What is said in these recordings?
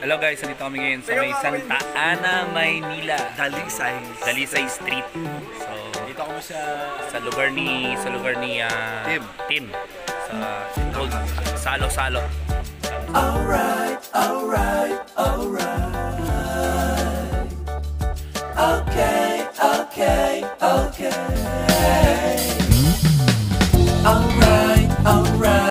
Hello guys, nandito kami ngayon sa may Santa Ana, Maynila. Dalisay Street. So, dito kami sa lugar ni Tim. Sa called Salo-Salo. Alright. Okay. Alright.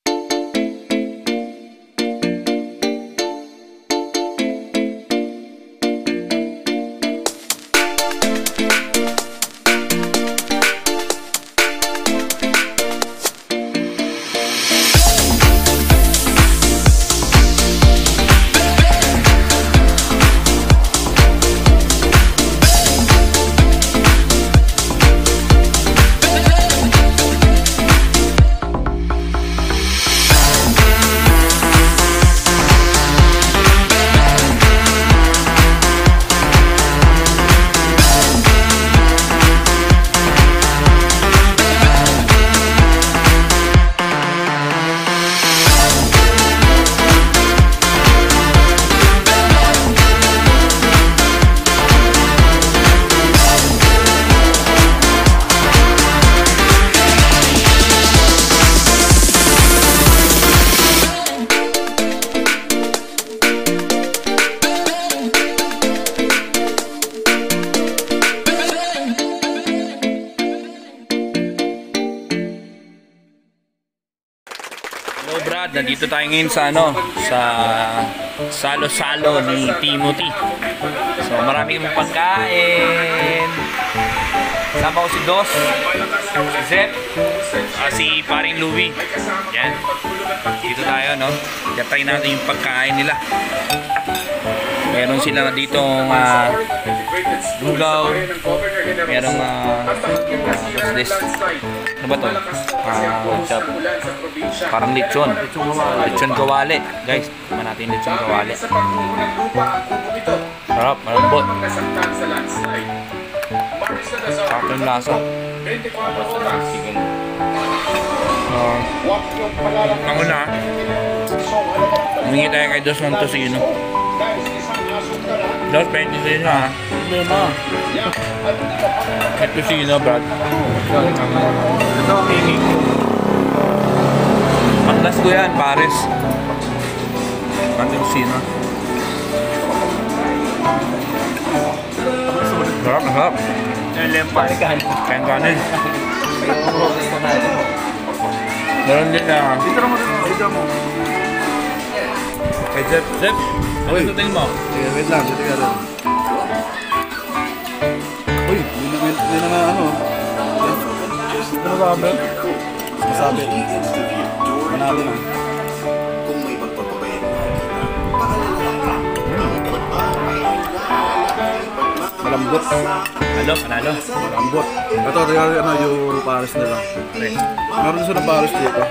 Hello Brad, nandito tayo ngayon sa sa Salo-Salo ni Timothy. So marami kami pagkain. Sama ko si Dos, si Zep, si paring Louie. Yan. Dito tayo, no? Try natin yung pagkain nila. Meron sila dito lugaw. Merong what's this? Ano ba to? Parang lechon. Lechon kawali. Guys, tikman natin yung lechon kawali. Sarap, malambot. Sarap yung lasa. Ang una, humingi tayo kay Dos ng tosino. Dos, 20 tosino ha. Hindi ma. May tosino, Brad. Ito, hingi. Panglas ko yan, Paris. Pati tosino. Sarap, sarap. Kain kanin. Meron din na. Dito mo. Kay Zep. Zep, ano tutin mo? Sige, wait lang. Dito ka rin. Uy, hindi naman ano. Ano ba, Abel? Masabi. Manalo na. Malambot. Panalo. Malambot. Ito, ano, yung Paris nila. Meron siya ng Paris dito.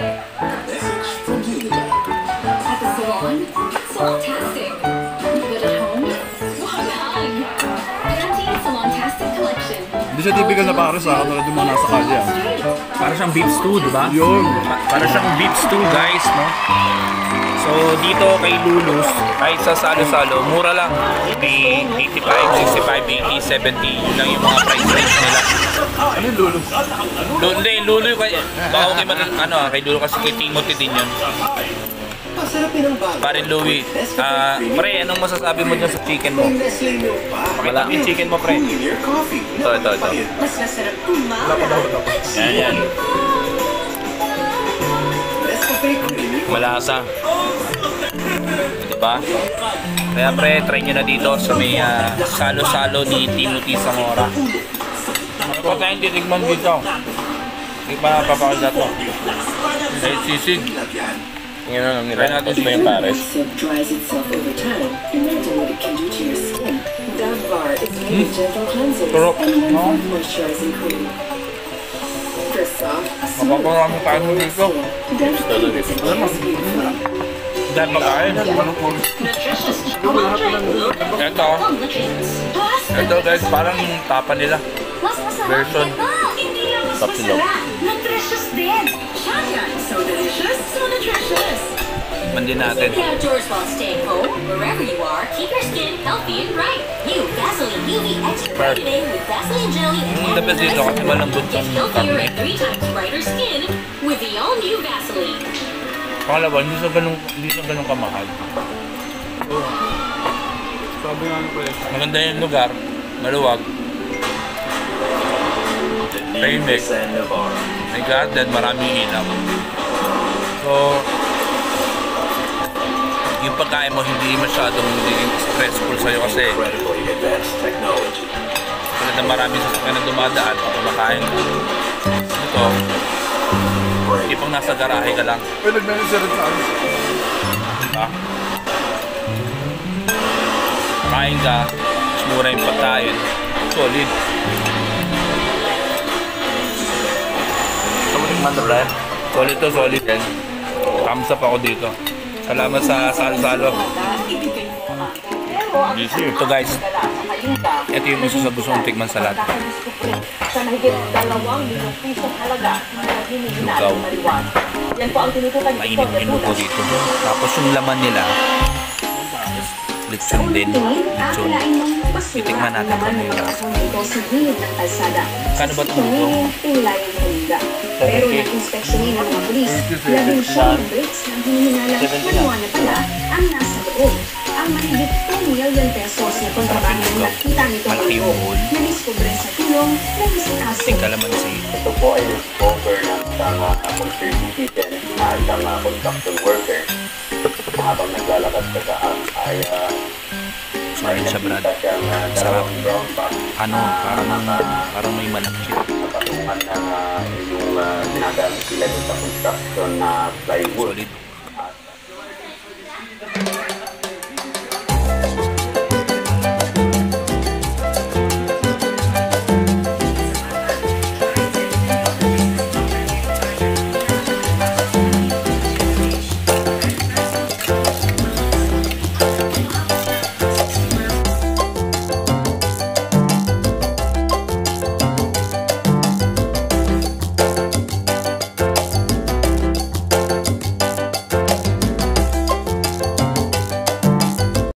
Salontastic. But at home, one hug. Pantene Salontastic Collection. Hindi siya typical na Paris ha, katulad yung mga nasa kalye. Para siyang beef stew, di ba? Yun. Para siyang beef stew, guys, no? So, dito kay Lulus, kahit sa Salo-Salo, mura lang. May 85, 65, 80, 70. Yun lang yung mga price range nila. Ano yung Lulu? Hindi, Lulu, baka okay man, kay Lulu kasi kay Timothy din yun. Parin Louie, pre, anong masasabi mo dyan sa chicken mo? Pakita mo yung chicken mo, pre. Ito. Yan. Malasa. Diba? Kaya pre, try nyo na dito sa may Salo-Salo ni Timothy Zamora. Ano pa tayong titigman dito? Hindi pa napapakita to. Dahil sisig. Tingnan na lang nila. Try natin ba yung Paris? Turok. Mapaparami tayo dito. Dahil pagkain. Ito guys, parang yung tapa nila. Version. Top silog. Tikman din natin. Stay outdoors while staying home. Wherever you are, keep your skin healthy and bright. New Vaseline UV Extra Bright today with Vaseline Jelly and The best dito kasi malambot Get yung healthier karne. and 3 times brighter skin with the all-new Vaseline. Pangalawa, hindi sa ganun kamahal. Sabi nga ano pala. Maganda yung lugar, maluwag. Tahimik. May garden, maraming ilaw. So, yung pagkain mo hindi masyadong magiging stressful sa'yo kasi tulad na maraming sasakyan na dumadaan pag kumakain ka. Ito, hindi pang nasa garahe ka lang. Uy, nag-message rin sa ano. Diba? Kain ka, mas mura yung pagkain. Solid. Solid to, solid yan. Thumbs up ako dito. Salamat sa salo-salo. Ito guys, ito yung isa sa gusto kong tikman sa lahat. Sa mahigit 2 pisong halaga na hinihingi Lugaw. natin maliwan. Yan po ang tinutukan ni Mainit yung luto dito. Tapos yung laman nila, lechon din. Lechon. Titikman natin kung ano yung lasa. Kano ba itong luto? Pero nag-inspeksyonin ng mga polis, 17 bricks na hinihinala kaliwa na pala ang nasa loob. Ang mahigit 2 million pesos na kontrabando na nakita nitong Malaki yung loob hole. na diskubre sa tulong ng isang aso. Ting kalamansi. Ito po ay discover ng isang concert citizen na isang construction worker. Habang naglalakad sa taas ay Sorry siya, Brad. siyang Sarap. dalawang brown bag Ano, parang may malaki. na patungan ng yung ginagamit sila sa construction na plywood. Solid.